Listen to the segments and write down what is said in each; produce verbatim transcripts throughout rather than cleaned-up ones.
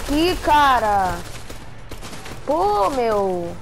aqui, cara. Pô, meu.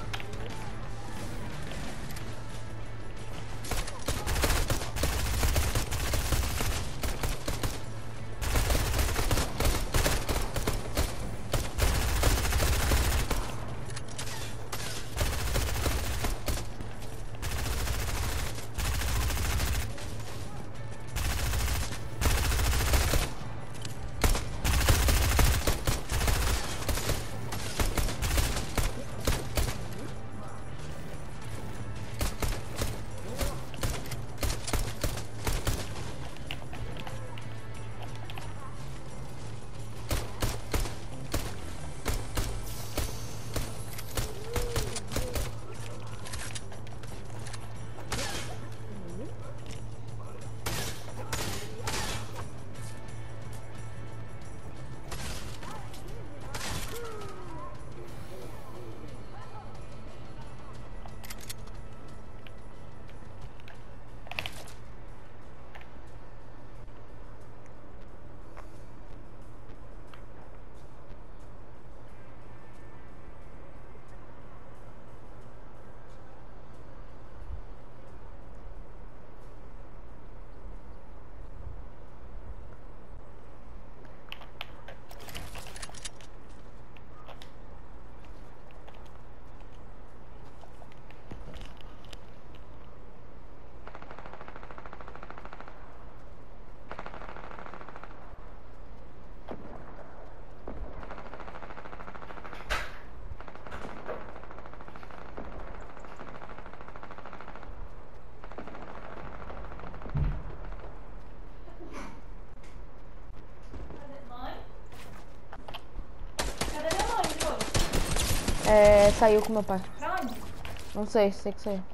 É, saiu com meu pai. Pra onde? Não sei, sei que saiu.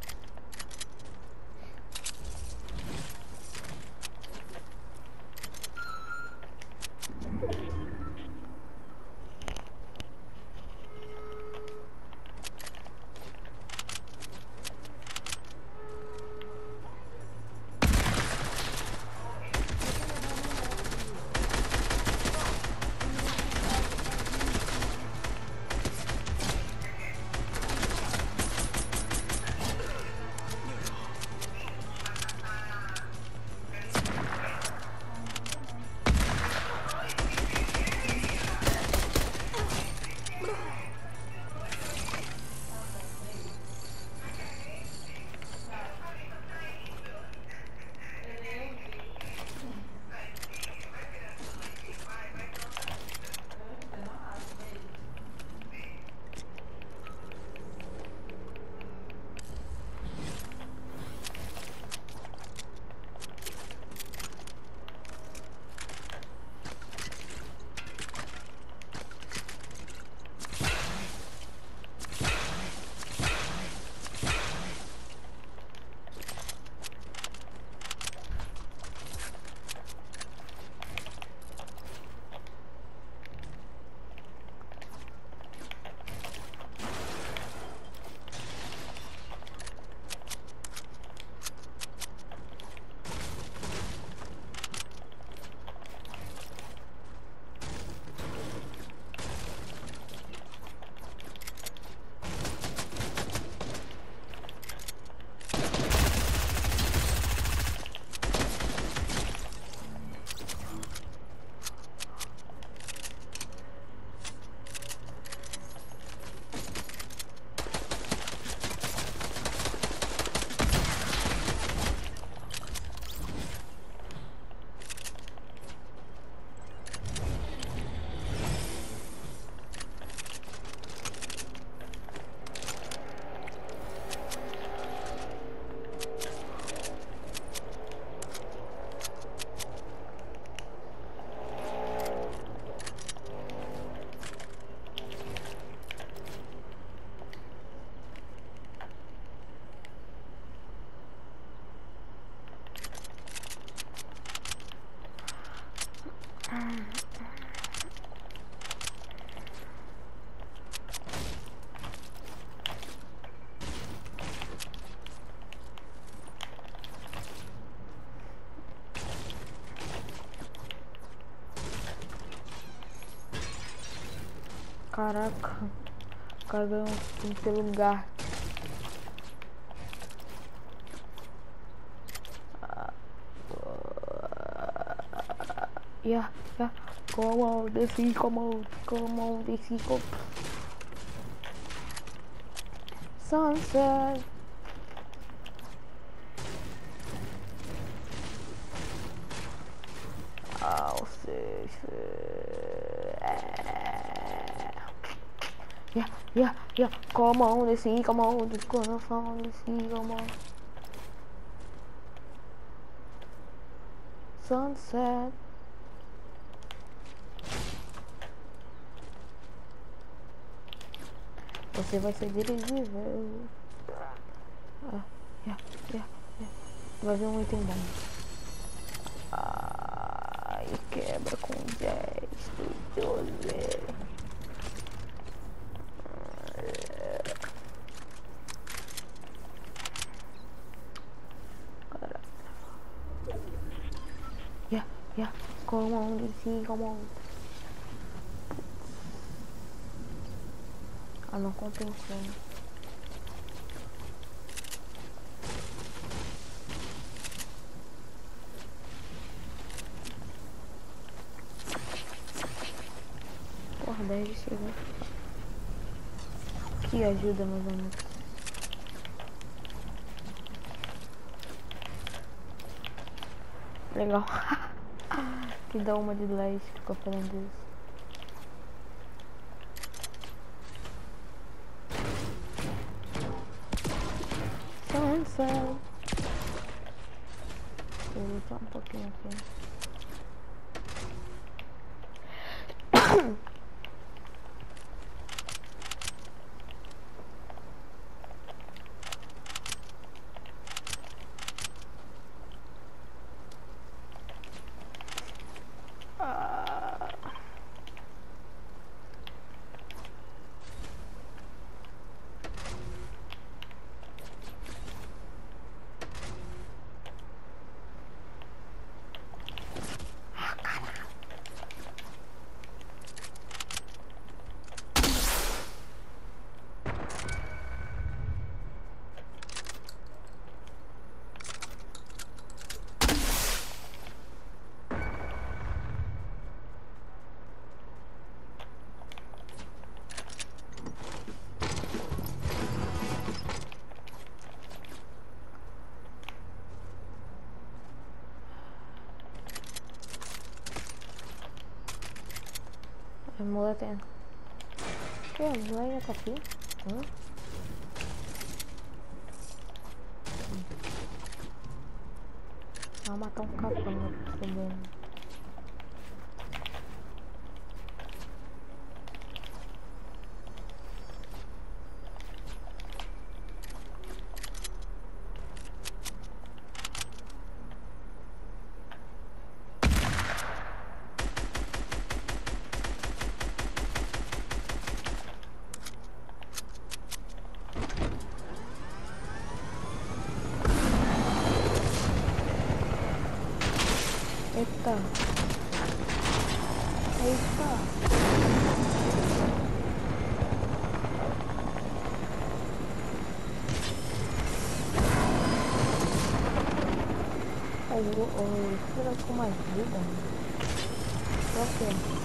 Caraca. O cara ganhou um skin pelo lugar. Yeah, yeah. Come on, this is come on, come on, this is come. Sunset. Oh, sis. Yeah, yeah, yeah. Come on, this is come on, this gonna fall, this is come on. Sunset. Você vai ser dirigível. Ah, yeah, yeah, yeah. Vai ver um item bom. Ai, quebra com dez, doze. Yeah, yeah. Come on, sim, come on. Ah, não compensou. Porra, dez de chegou. Que ajuda, meus amigos. Legal. Que dá uma de dez, ficou falando isso. Sunset. Vou lutar um pouquinho aqui. A mulher tem. Que a mulher ainda tá aqui? Hã? Vai matar um capanga também. Eita. Eita. Aí, o será com mais vida? Por quê?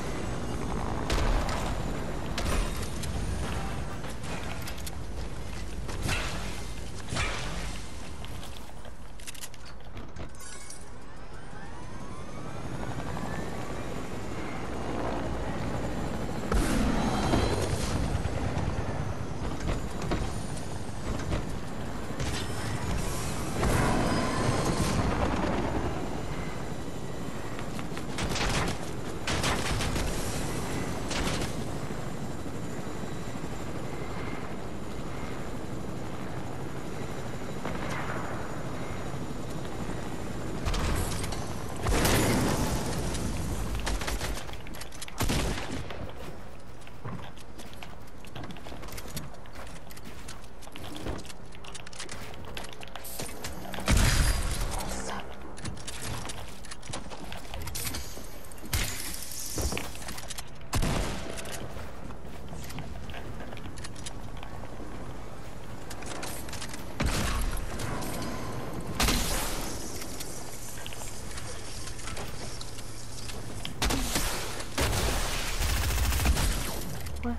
Ué.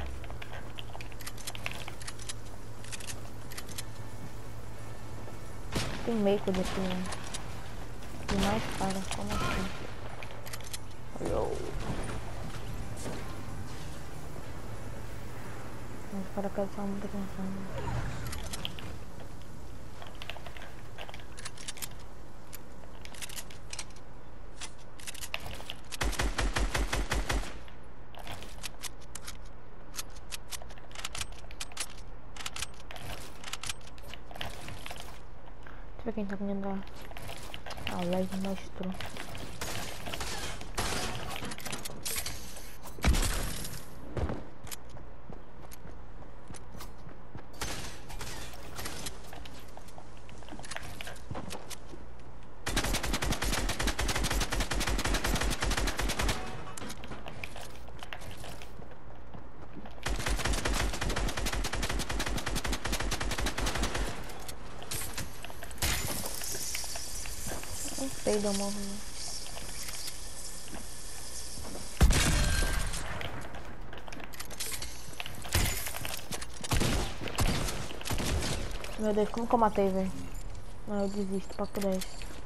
Tem meio coisa aqui, né? Tem mais cara, como assim? Hello. Mas para cá só muita atenção. Deixa eu ver quem tá vindo lá. Ah, o Led mostrou. Não sei, deu uma ruim. Meu Deus, como que eu matei, velho? Não, eu desisto, papo dez.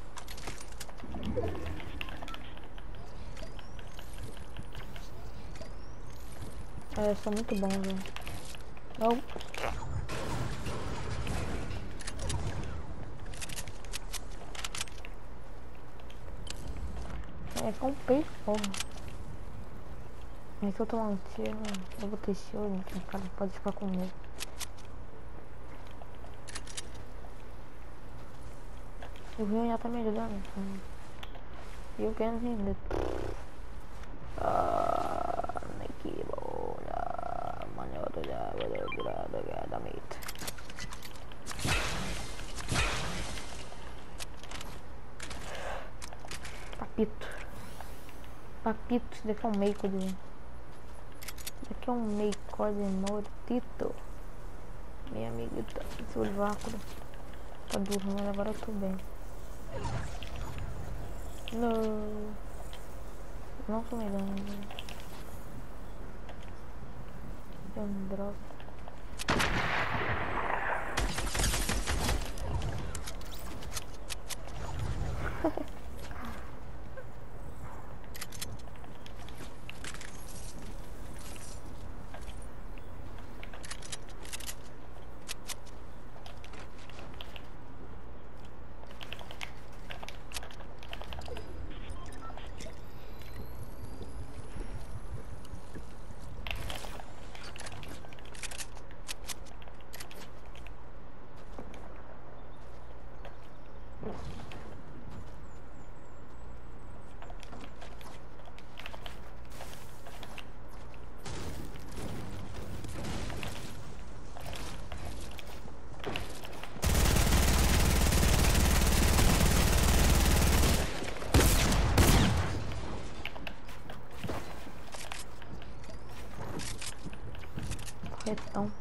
É, eu sou muito bom, velho. Não. É com peixe, porra. Mas se eu tomar um tiro, eu vou ter shield, então o cara pode ficar com medo. O Rio já tá me ajudando, então. E eu quero render. Ah, que bom. Manhota já vai virar da meta. Papito. Papito, isso daqui é um meio de. Isso daqui é um meio de mortito. Minha amiguita, seu vácuo. Tá dormindo, agora eu tô bem. Não. Não tô me dando. Tem um droga. Retão.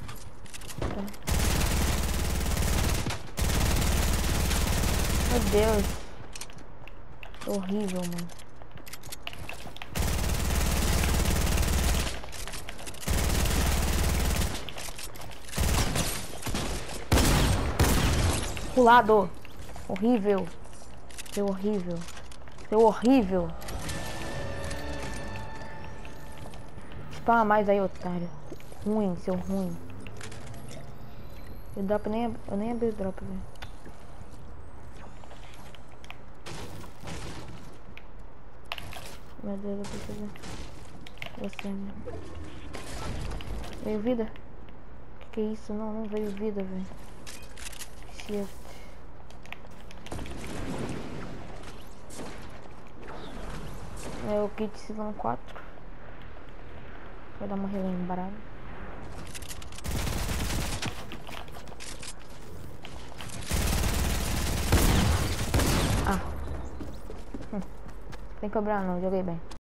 Meu Deus. Horrível, mano. Pulado. Horrível. Seu horrível. Seu horrível. Spama mais aí, otário. Ruim, seu ruim. Eu, drop nem, eu nem abri o drop, velho. Meu Deus, eu preciso. Você, mano. Veio vida? Que que é isso? Não, não veio vida, velho. Shift. É o kit season quatro. Vou dar uma relembrada. Ah. Hum. Tem que cobrar não, joguei bem.